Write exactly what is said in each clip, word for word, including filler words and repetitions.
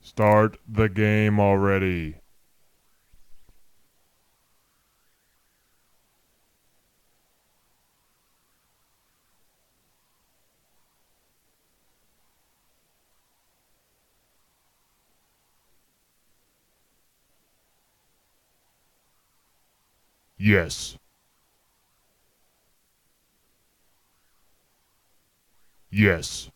Start the game already. Yes. Yes.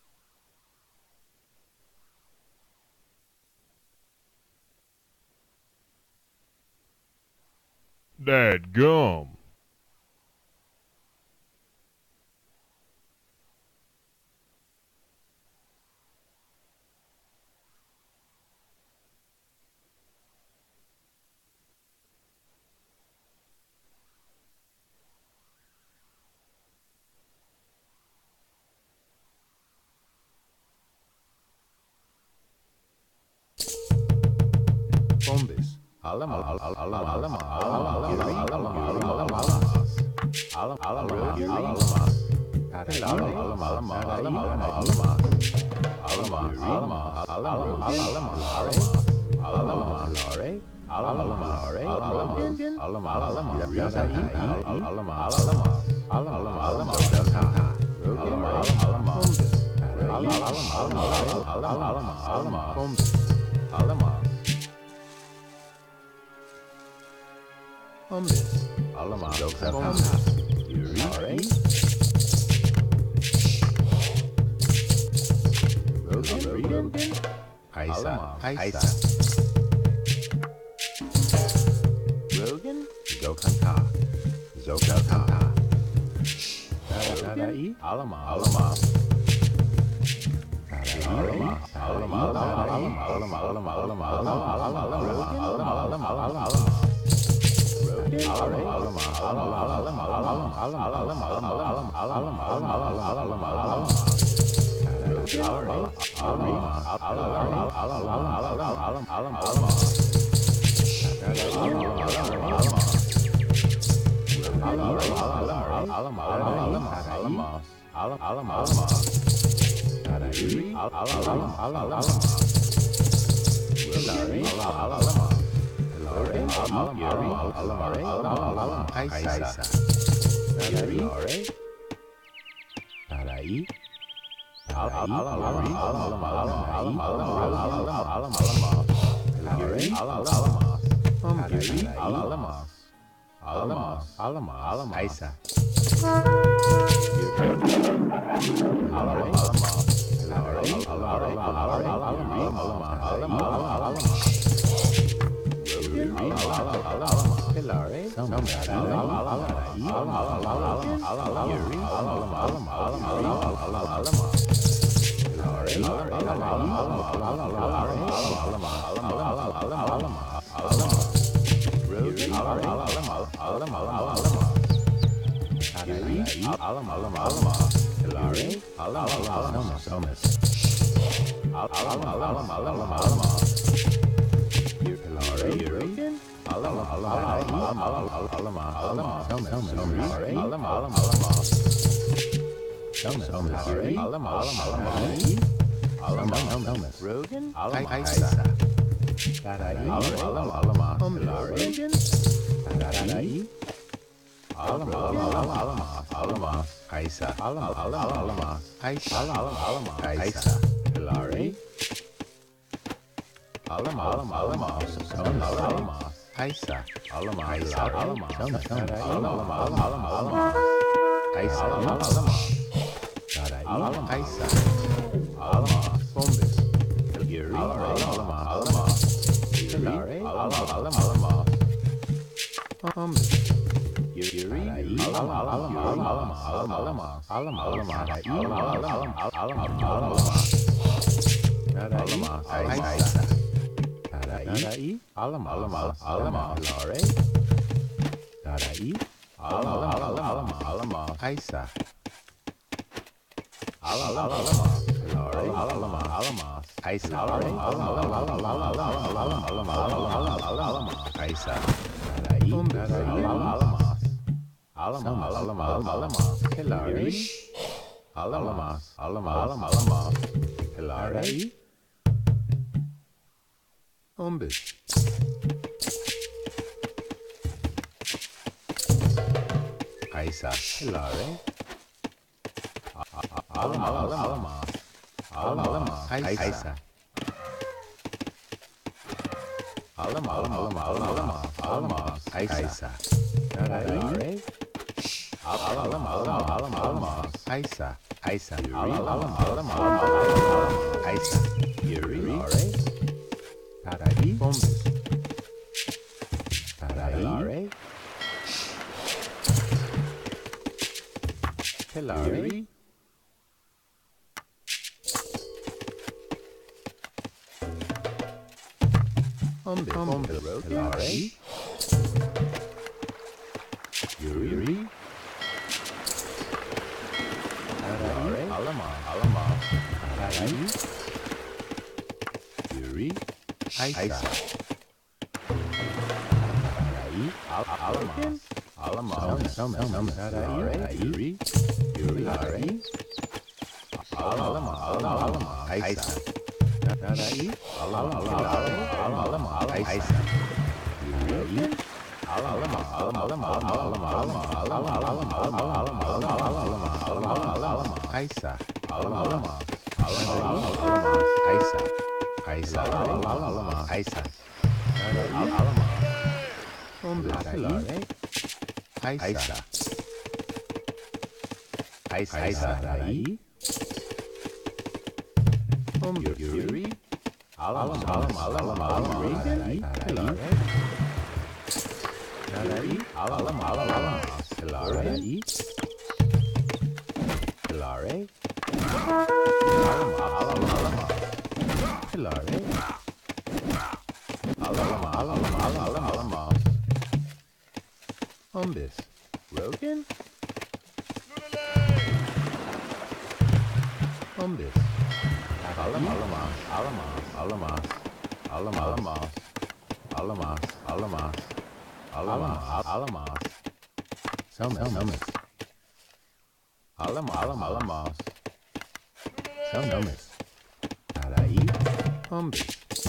Dadgum. Bombes. Alama, alama, alama, alama, alama, alama, alama, alama, alama, Bombes. Alama. Bombes. Yuri. Rogan. Kaisa. Kaisa. Rogan. Zokanta. Zokanta. Dadai. Alama. Alama. Alama. Alama. Alama. Alama. Alama. Alama. Alama. Alama. Alama. Kaisa. Yuri. Tarai. Kaisa. Rogan. Kaisa. Tarai. Rogan. Tarai. Alama, alama, alama, alama, Kaisa, alama, alama, alama, Kaisa, alama, alama, Kaisa, Hilari, alama, alama, alama, alama, alama, Kaisa, alama, Kaisa, alama, alama, alama, alama, alama, Kaisa, alama, alama, Tarai, alama, Kaisa, alama, Bombes, Hilari, alama, alama, Hilari, alama, alama, alama, Bombes. Yuri, alama, alama, alama, alama, alama, alama, alama, alama, alama, alama, alama, Kaisa, Tarai, alama, alama, alama, Lore, Tarai, alama, alama, alama, alama, Kaisa, alama, alama, Lore, alama, alama, Kaisa, alama, alama, alama, alama, alama, alama, alama, Kaisa, Tarai, alama, alama. Alama, alama, alama, alama, Hilari. Alama, alama, alama, alama, Hilari. Ombis. Kaisa. Hilare. Alama. Alama. Alama. Kaisa. Alama. Alama. Alama. Alama. Kaisa. Hilare. Alama. Alama. Alama. Alama. Kaisa. Kaisa. Alama. Alama. Alama. Kaisa. Yuri. Tarai. Bombis. Tarai. Hilari. Bombis. Bombis. Hilari. Yuri. Tarai. Alama. Alama. Tarai. Yuri. Kaisa. Alama. Alama. Alama. Tarai. Yuri. Yuri. Alama. Alama. Alama. Kaisa. Tarai. Alama. Alama. Alama. Kaisa. Yuri. Alama. Alama. Alama. Alama. Alama. Alama. Alama. Alama. Alama. Alama. Alama. Alama. Kaisa. Alama. Alama. Alama. Kaisa. Kaisa. Alama. Alama. Kaisa. Alama. Tarai. Kaisa. Kaisa. Tarai. Yuri. Alama. Alama. Alama. Alama. Tarai. Tarai. Alama. Alama. Alama. Tarai. Tarai. Alama. Alama. Alama. Tarai. Alama. Alama. Alama. Alama. Umbis. Rogan? Umbis. Alama. Alama. Alama. Alama. Alama. Alama. Alama. Alama. Alama. Alama. Selmas. Selmas. Alama. Alama. Alama. Selmas. Tarai. Umbis.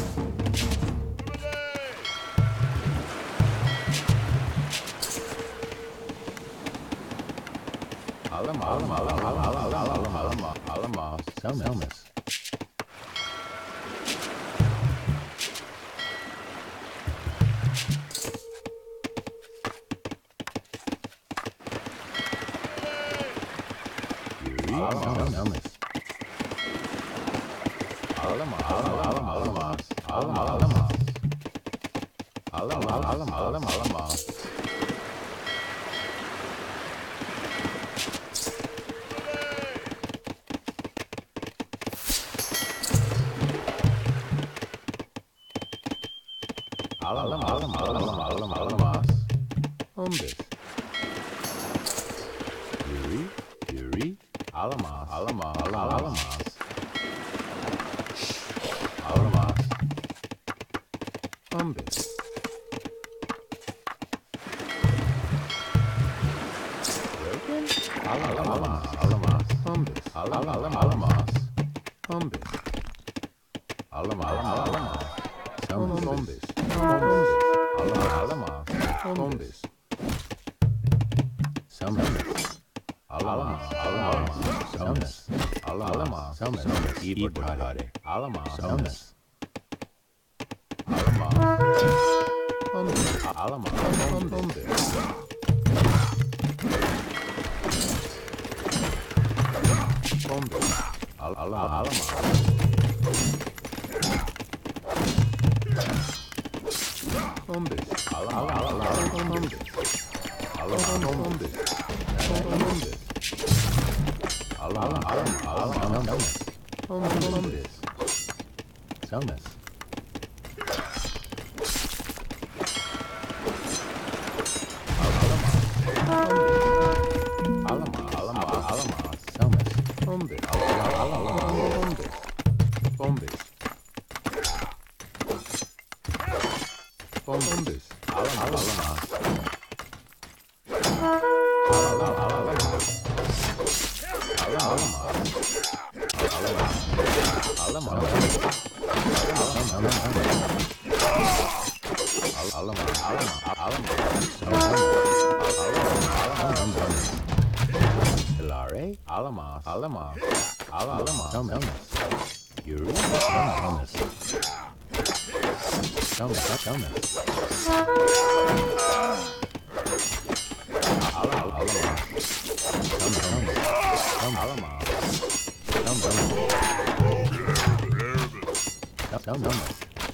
Alama. Alama. Alama. Alama. Alama. Alama. Alama. Selmas. Selmas. Alama. Alama. Alama. Alama. Alama. Alama. Alama. Alama. Alama. Alama. Alama. Alama. Alama. Alama. Alama. Umbis. Yuri. Yuri. Alama. Alama. Alama. Alama. Alama. Umbis. Broken? Alama. Alama. Alama. Umbis. Alama. Alama. Alama. Umbis. Alama. Alama. Alama. Umbis. Umbis. Alama. Alama. Umbis. Selmas. Alama. Alama. Selmas. Alama. Selmas. Keyboard hare. Alama. Selmas. Alama. Umbis. Alama. Umbis. Umbis. Alama. Alama. Umbis. Alama. Alama. Umbis. Alama. Umbis. Umbis. Alama. Alama. Alama. Umbis. Selmas. Alama. Alama. Alama. Selmas. Umbis. Alama. Umbis. Umbis. Umbis. Alama. Alama. Alama. Alama. Alama. Alama, alama, alama. Hilare, alama, alama, alama, alama. Yuri, alama. Alama, alama. Alama, alama. Alama, alama.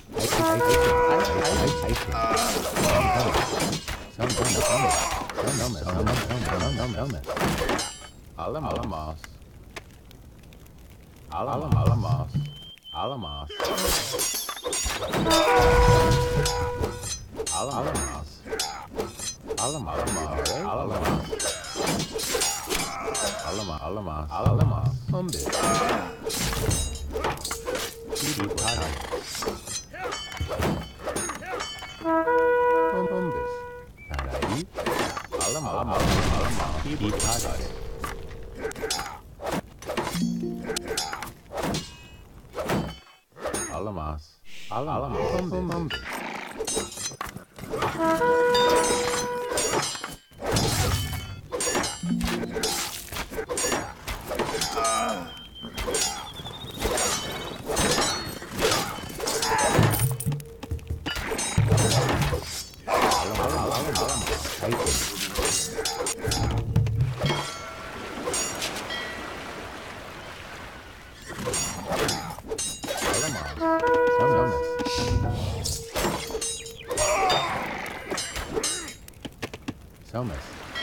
Alamos. Alamos. Alamos. Alamos. Alamos. Alamos. Alamos. Alamos. Umbi. Umbis. Arai. Alamos. Alamos. Ipatai. Alamas. Alamas. Umbis. Somas.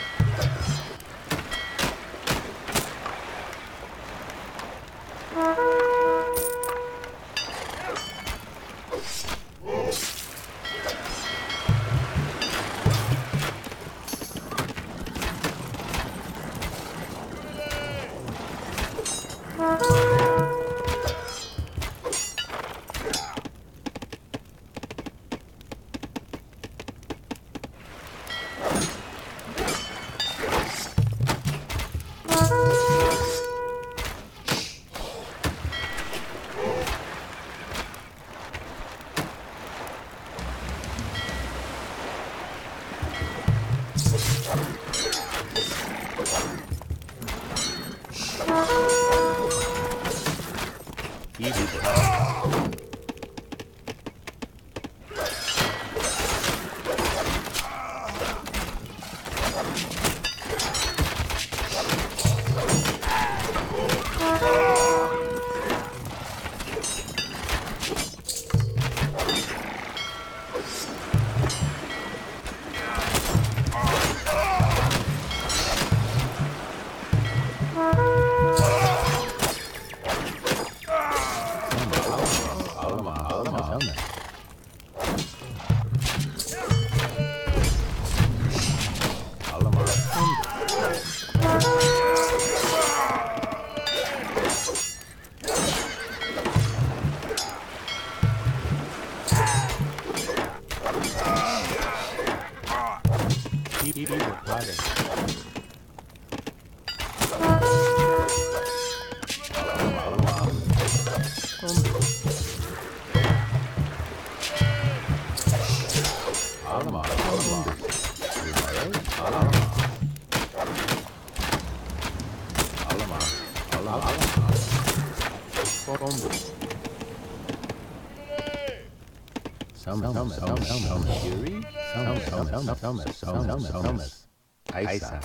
Aisa.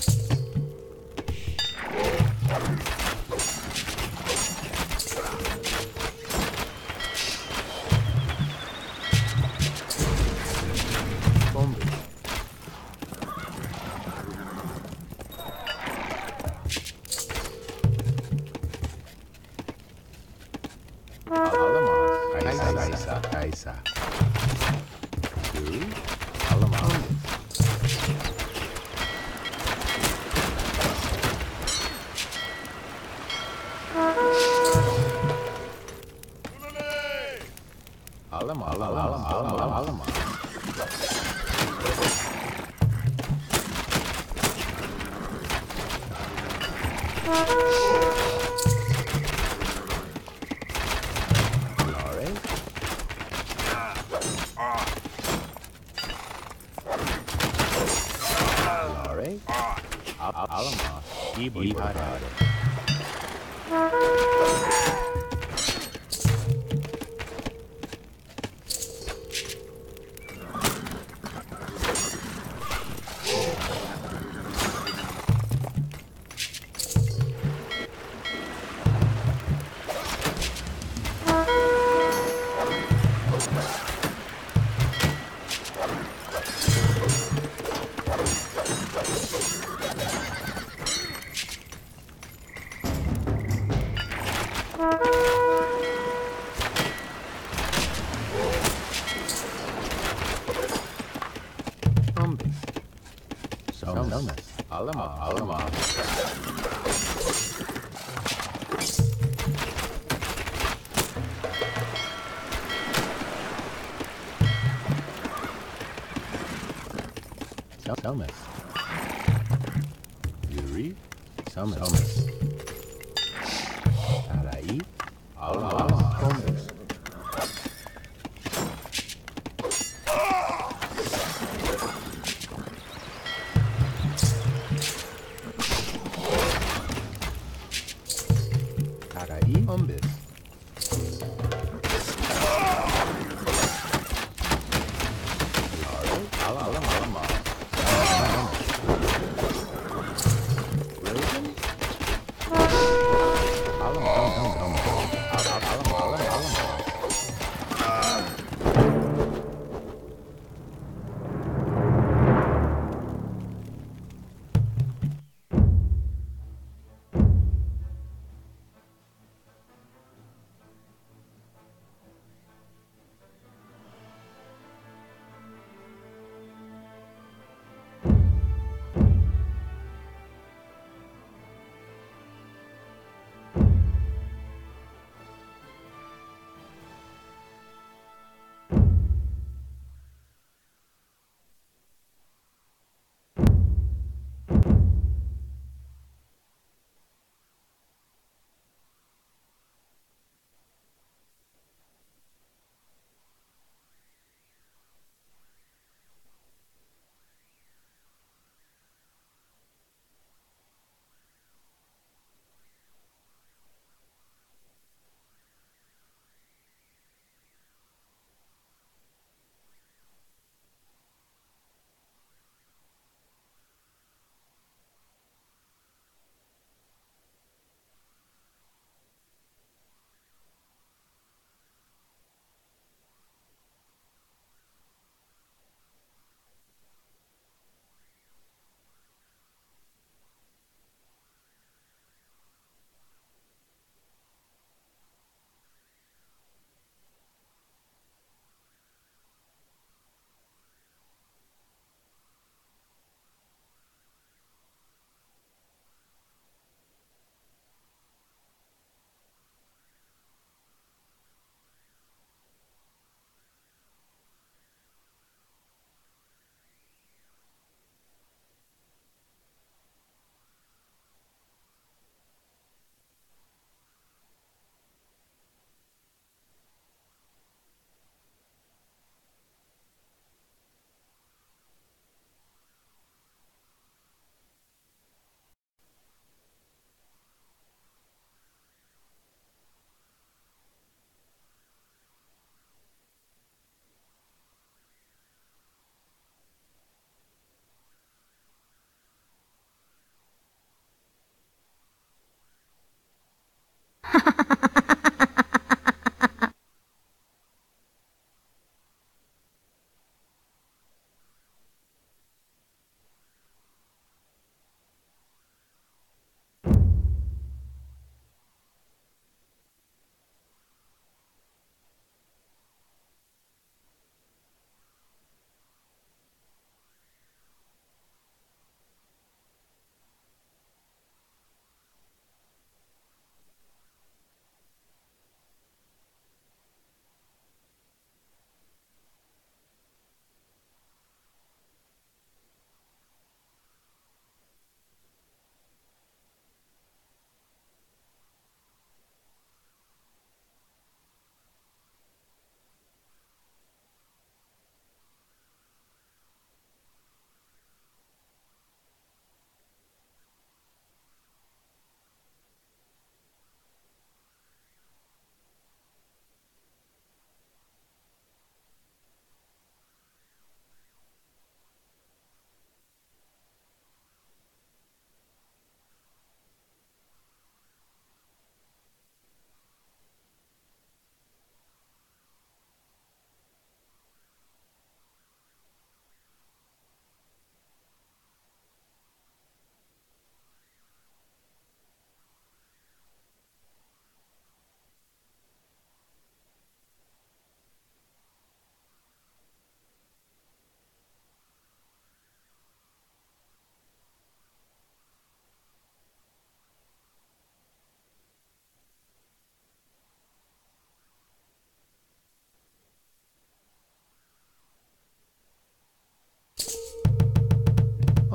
Aisa. Aisa. Yuri. Alamos. Alama, alama, alama, alama, alama. Lore. Alamos. Ibarare. Umbis. Somas. Alama. Alama. Somas. Yuri. Somas. Tarai. Alama. Umbis. Tarai. Umbis. Alama. Alama. Raven? Alama. Alama.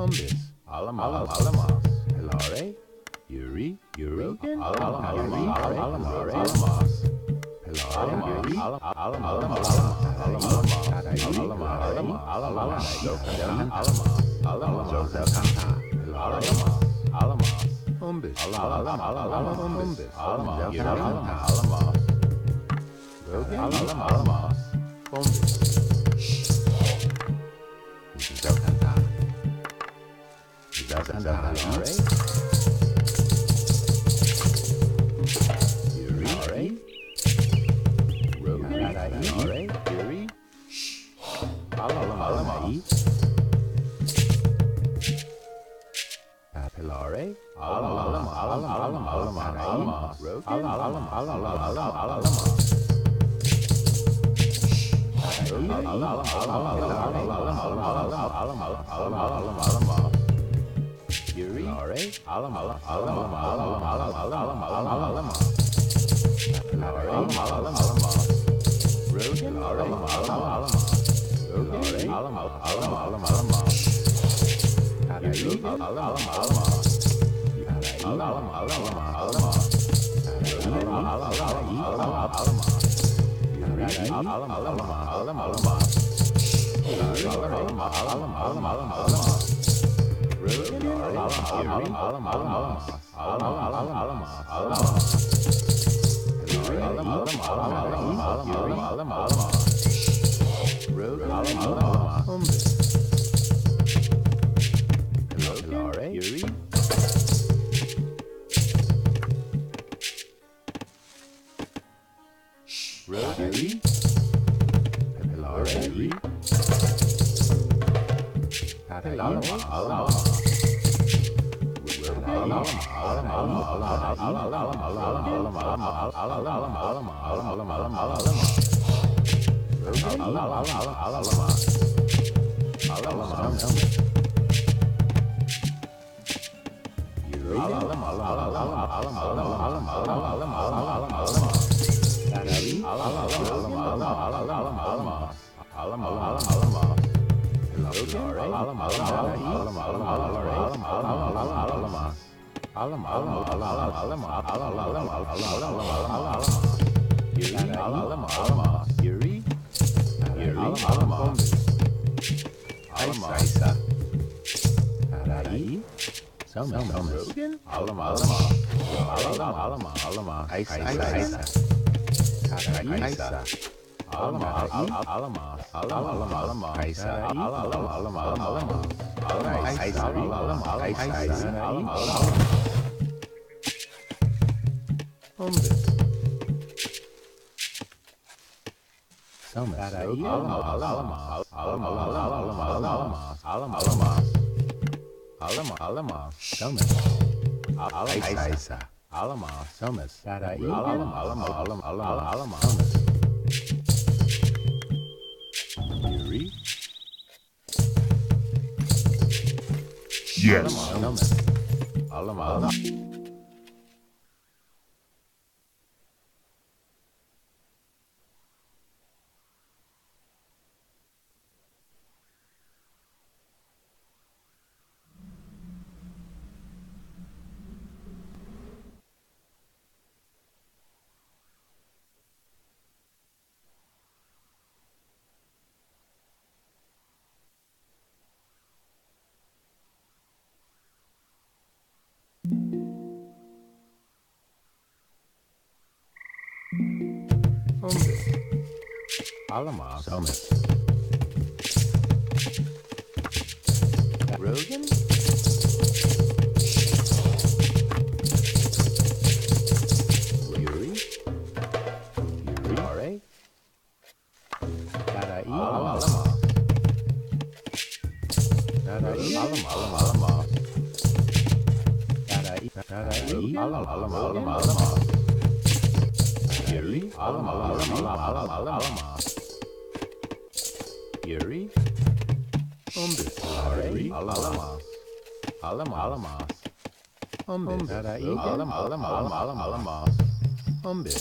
Umbis, Alamos, Alamos, Hilare, Yuri, Yuri, Alamos, Alamos, Alamos, Hilare, Yuri, Alamos, Alamos, Umbis, Alamos, Umbis, Alamos, Yuri, Alamos, Rogan, Alamos, Umbis. Zokanta. Zokanta, alright? Yuri, alright? Rogan, alright? Yuri? Alamai? Papillare? Alam, alam, alam, alam, alam, Rogan, alam, alam, alam, alam, Yuri, Alam, Alam, Alam, Alam, Alam, Alam, Alam, Alam, Rogan, Alam, Alam, Alam, Rogan, Alam, Alam, Alam, Alam, Yuri, Alam, Alam, Alam, Alam, Alam, Alam, Alam, Alam, Alam, alam, alam, alam, alam, alam, alam, alam, alam, alam, Rogan, alam, alam, alam, alam, alam, alam, alam, alam, alam, Yuri, alam, alam, alam, alam, alam, alam, alam, alam, Rogan, alam, alam, alam, umbis, Hilare, Yuri, Rogan, Yuri, Hilare, Alam, alam, Yuri, Yuri, Aisa, Arai, Sama, Rogan, Alama, Alama, Alama, Alama, Alama, Aisa, Aisa, Aisa, Alama, Alama, Alama, Alama, Alama, Aisa, Alama, Alama, Alama, Alama, Aisa, Alama, Aisa, Alama, Alama, Umbis. Sama, Alama, Alama, Alama, Alama, Alama, Alama, Alama, Alama, Alama, Sama, Aisa, Alama, Sama, Alama, Alama, Alama, Alama, Alama, Yuri, Yes. Alama, Alama. Alama, Summit. Rogan? Yuri? Yuri? Alright. Tarai? Alama. Tarai? Alama, Alama, Alama. Tarai? Tarai? Alama, Alama, Alama, Alama. Yuri? Alama, Alama, Alama, Alama, Alama. Yuri, Umbis, Yuri, Alamas, Alama, Alamas, Umbis, Alam, Alam, Alam, Alam, Alamas, Umbis,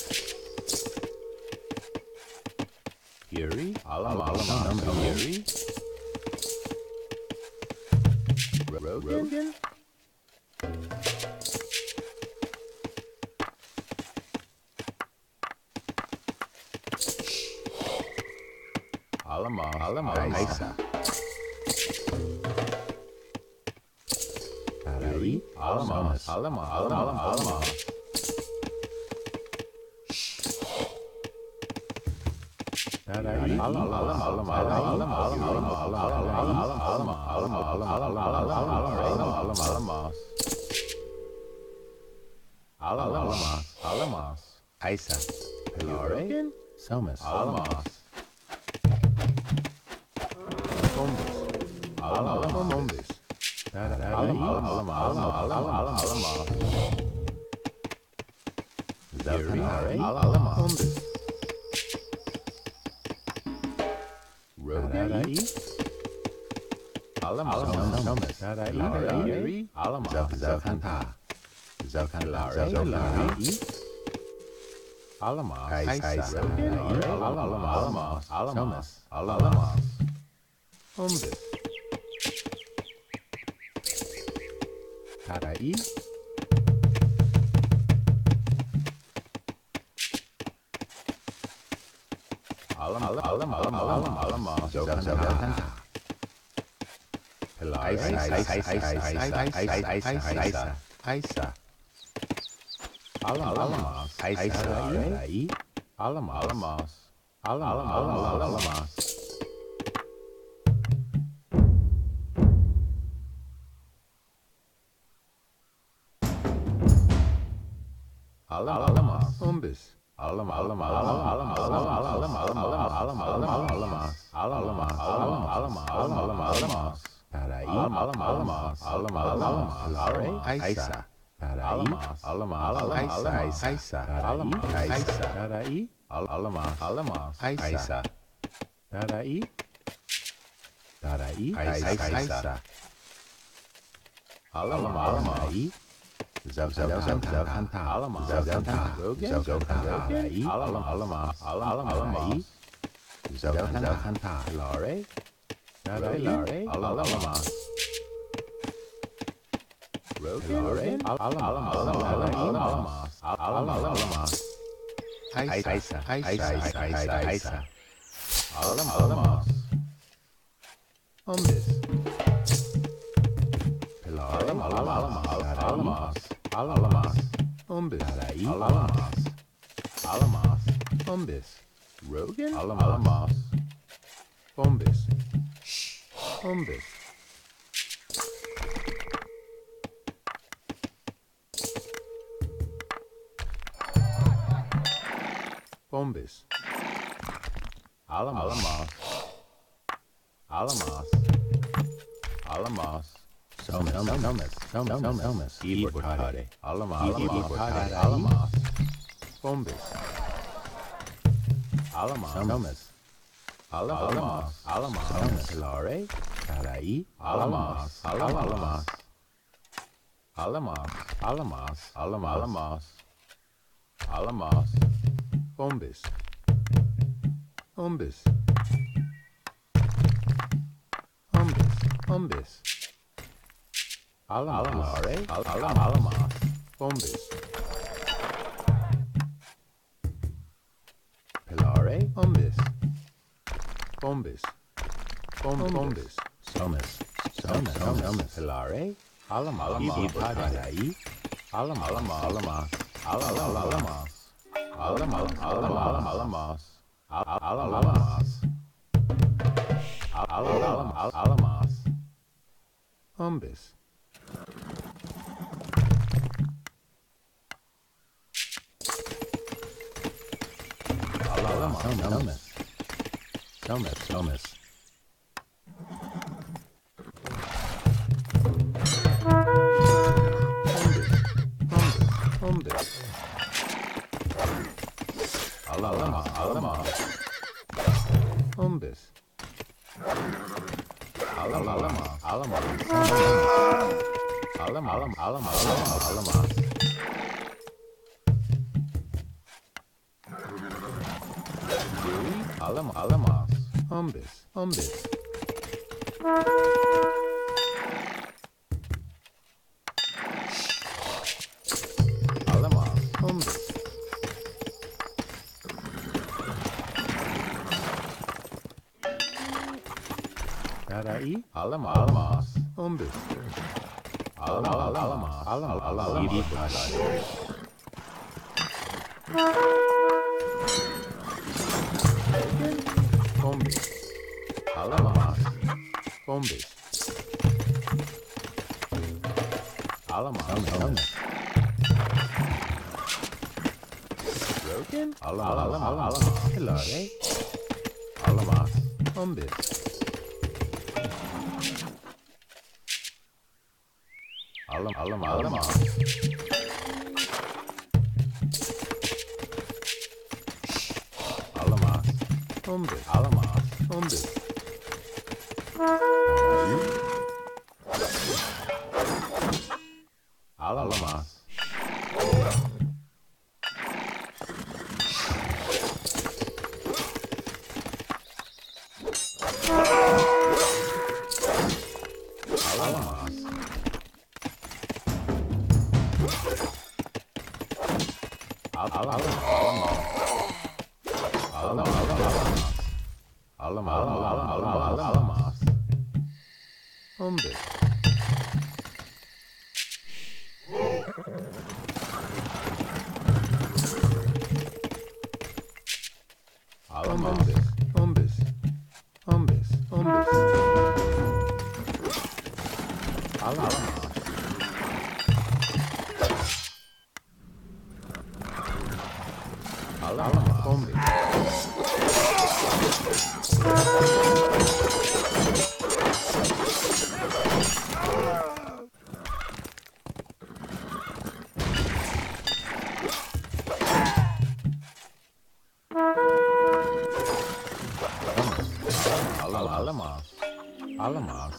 Yuri, Alam, Alam, Alam, Yuri, Rogan? Allemaal, allemaal, Heisa. Tarai, allemaal, allemaal, allemaal, allemaal. Tarai, allemaal, allemaal, allemaal, allemaal, allemaal, allemaal, allemaal, allemaal. Allemaal, allemaal. Heisa. Rogan? Somas, allemaal. Allemaal, allemaal. Allemaal, allemaal, allemaal, allemaal. Zalkanare, allemaal. Rodai, allemaal, allemaal. Tarai, allemaal. Zalkanta, Zalkanare, Zalkanare. Allemaal, Heisa, allemaal, allemaal, allemaal, allemaal. Ombis. Tarai. Allemaal, allemaal, allemaal, allemaal. Zalkanta. Heisa, Heisa, Heisa. Allemaal, allemaal. Heisa, allemaal, allemaal. Allemaal, allemaal, allemaal. Allemaal, allemaal. Ombis. Allemaal, allemaal, allemaal, allemaal, allemaal, allemaal, allemaal, allemaal, allemaal. Allemaal, allemaal, allemaal, allemaal, allemaal. Tarai, allemaal, allemaal, allemaal, allemaal. Heisa. Tarai, allemaal, allemaal, Heisa. Allemaal, Heisa. Tarai, allemaal, allemaal. Heisa. Tarai. Tarai, Heisa. Allemaal, allemaal. Zalkanta, allemaal, Zalkanta, Zalkanta, allemaal, allemaal, allemaal, Zalkanta, Lare, Lare, allemaal, Rogan, allemaal, allemaal, allemaal, allemaal, Heisa, Heisa, Heisa, Heisa, allemaal, allemaal, Ombis, allemaal, allemaal, allemaal. Allemaal, Ombis, allemaal, allemaal, Ombis, Rogan, allemaal, Ombis, Ombis. Ombis, allemaal, allemaal, allemaal. Somas, somas, somas, somas, Ibortare, allemaal, Ibortare, allemaal. Ombis, allemaal, somas, allemaal, allemaal, somas, Lare, Tarai, allemaal, allemaal, allemaal, allemaal, allemaal, allemaal, allemaal. Ombis, Ombis, Ombis, Ombis. Allemaal, allemaal, allemaal. Ombis. Pilare, Ombis. Ombis. Ombis. Somas. Somas. Somas. Pilare. Allemaal, Ipadai. Allemaal, allemaal. Allemaal, allemaal. Allemaal, allemaal, allemaal. Allemaal. Allemaal, allemaal. Ombis. Somas. Somas. Somas. Ombis. Allemaal, allemaal. Ombis. Allemaal, allemaal, allemaal. Allemaal, allemaal, allemaal, allemaal. Allemaal, allemaal. Ombis, Ombis. Alai, Alama, Alamas, Umbus. Alama, Alamas, Alama, Alamas, Umbus. Alamas, Umbus. Alamas, Alamas. Broken? Alamas, Alamas. Hello, eh? Alamas, Umbus. Alam, alam, alamas. Alamas, umbus. Alamas, umbus. Alamas. Alamas. Alamas. Umbus. Alamas. Umbus. Umbus. Umbus. Alamas. Alamas. Umbus. Alamas. Alamas.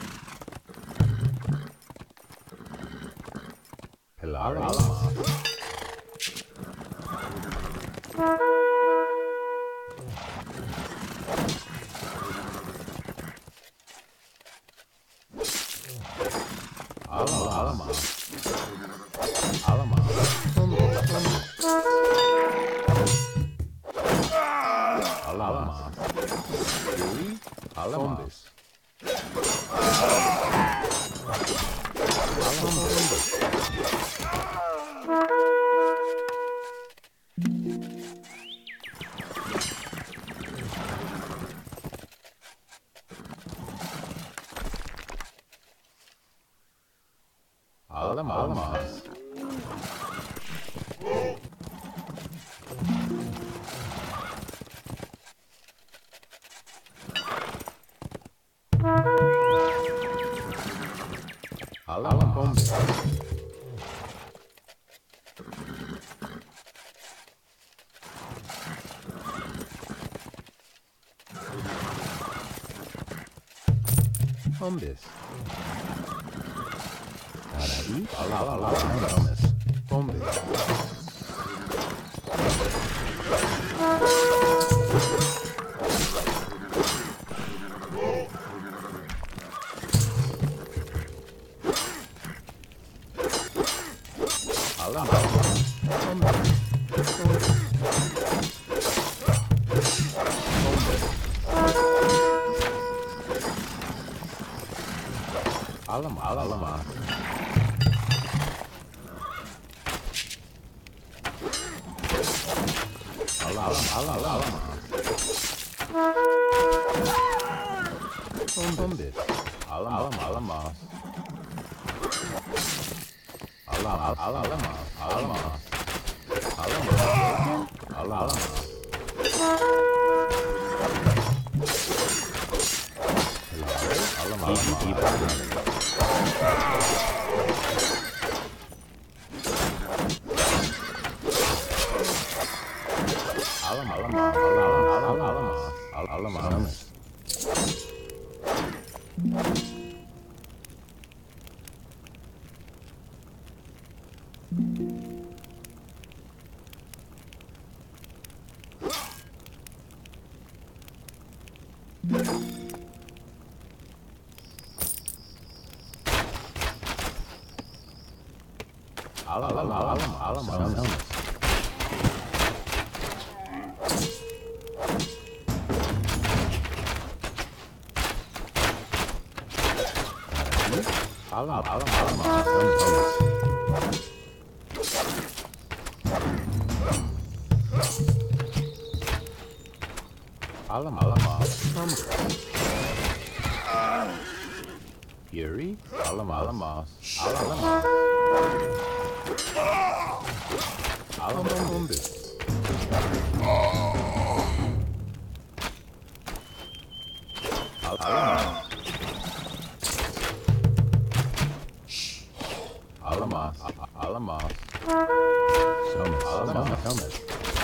Hilarious. Alamas. Alamas. Alamas. Alamas. Alamas. Alamas. Alamas. Umbus. Alai, Alamas. Umbus. Alamas. Alamas. Alamas. Umbus. Alamas. Alamas. Alamas. Alamas. Alamas. Alamas. Alamas. Alamas. Alamas. Alama, alama, alama, zombies. Alama, alama, zombies. Fury, alama, alama, alama. Alama, zombies. Alama. Alamas, alamas. Summit, alamas, summit.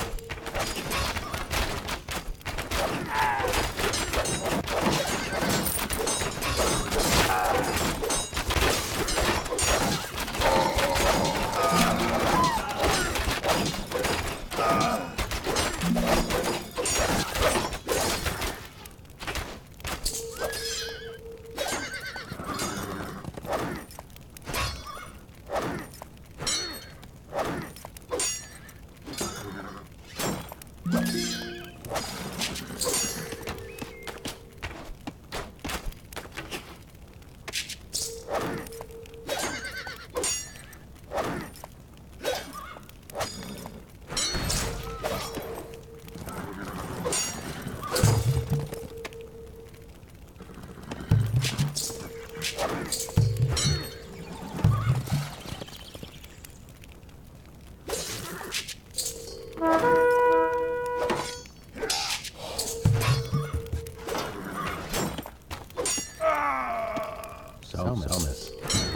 Summit, summit.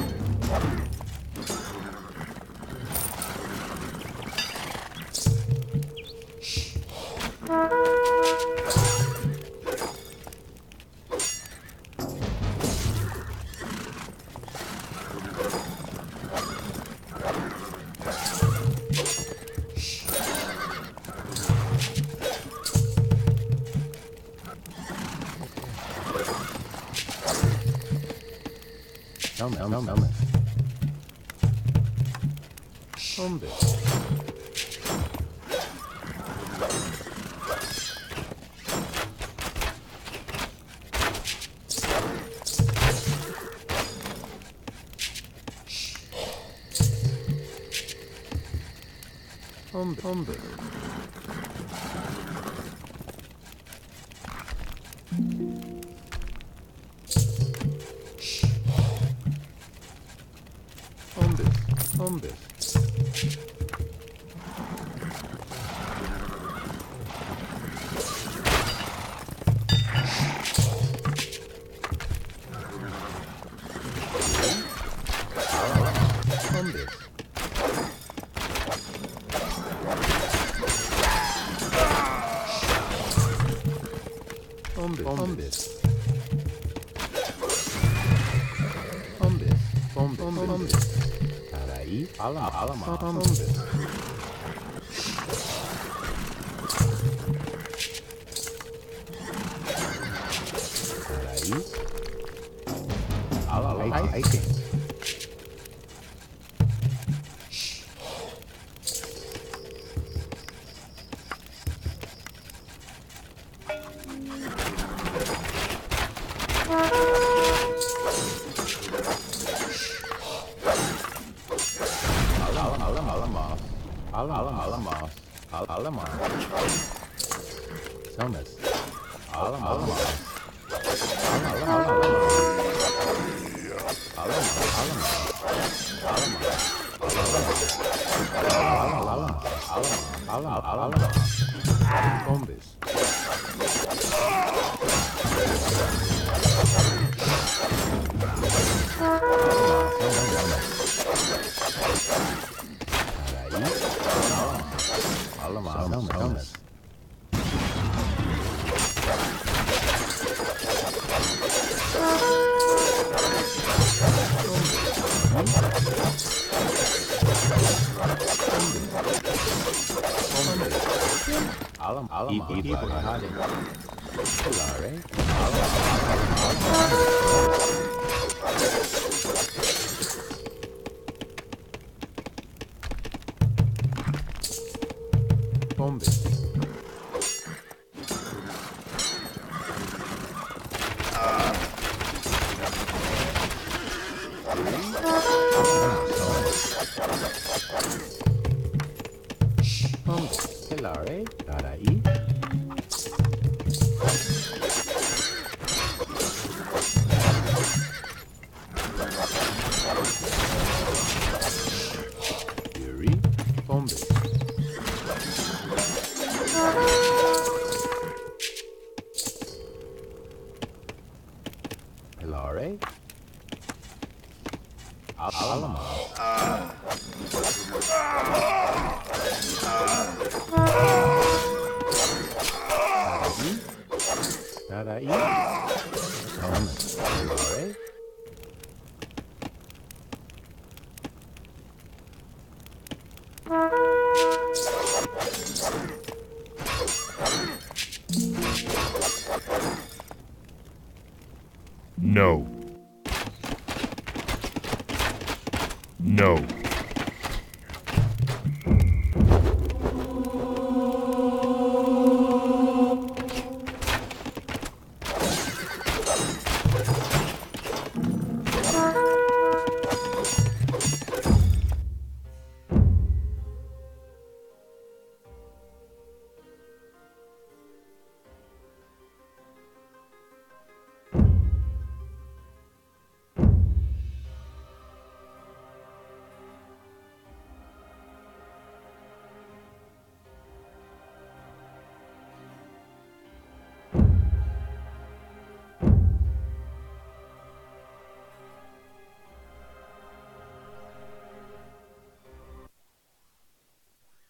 Summit, summit. Zombies. Zombies. Zombies. Zombies. Zombies. Zombies. Zombies. Zombies. Zombies. Zombies. Peraí, alama, alama, zombies. Peraí. Alama, ai, ai, tem. Alama, alama, alama. Summit. Alama, alama. Alama, alama, alama. Alama, alama. Alama, alama, alama, alama. Zombies. Alama, alama, alama. Alam, alam, ibu berhari. Kelare. Alam, alam, Zombies. Gotta eat. Thomas, you alright? No. No.